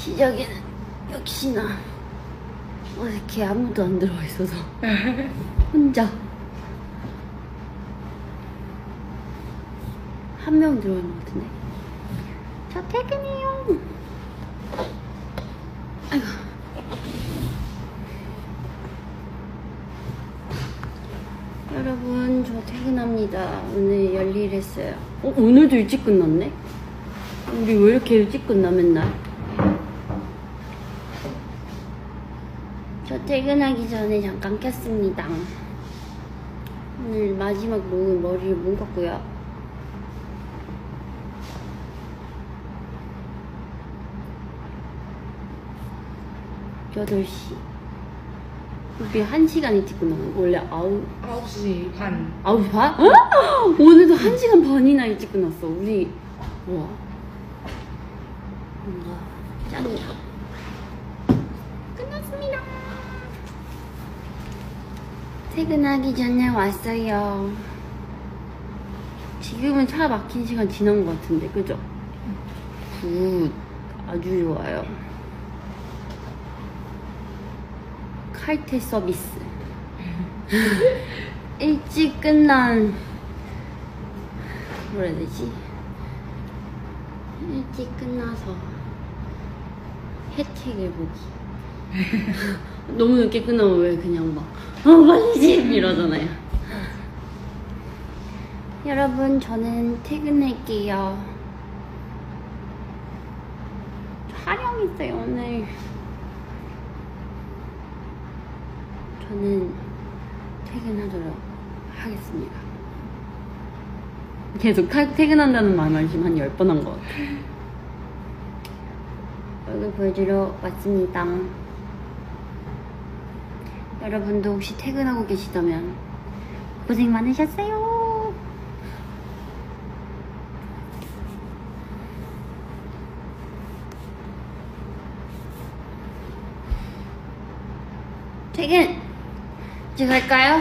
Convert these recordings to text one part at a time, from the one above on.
시작에는 역시나 이렇게 아무도 안 들어와 있어서 혼자 한 명 들어오는 것 같은데. 저 퇴근해요. 아이고. 여러분, 저 퇴근합니다. 오늘 열일 했어요. 오늘도 일찍 끝났네? 우리 왜 이렇게 일찍 끝나 맨날? 저 퇴근하기 전에 잠깐 켰습니다. 오늘 마지막 녹음 머리를 묶었고요. 8시. 우리 1시간 일찍 끝나는 거. 원래 9시 반. 9시 반? 오늘도 1시간 반이나 일찍 끝났어. 우리 우와, 뭔가 짱이다. 끝났습니다. 퇴근하기 전에 왔어요. 지금은 차 막힌 시간 지난 것 같은데, 그죠? 굿. 아주 좋아요. 칼퇴 서비스. 일찍 끝난, 뭐라 해야 되지? 일찍 끝나서 혜택을 보기. 너무 늦게 끝나면 왜 그냥 막 빨리 집 이러잖아요. 여러분, 저는 퇴근할게요. 촬영 있어요 오늘. 저는 퇴근하도록 하겠습니다. 계속 퇴근한다는 말만 지금 한 10번 한 것 같아요. 얼굴 보여주러 왔습니다. 여러분도 혹시 퇴근하고 계시다면 고생 많으셨어요. 퇴근! 이제 갈까요?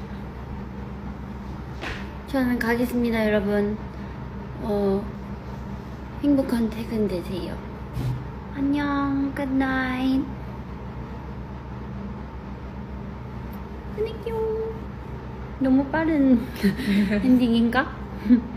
저는 가겠습니다, 여러분. 행복한 퇴근 되세요. 안녕, 굿나잇. 안녕. 너무 빠른 엔딩인가?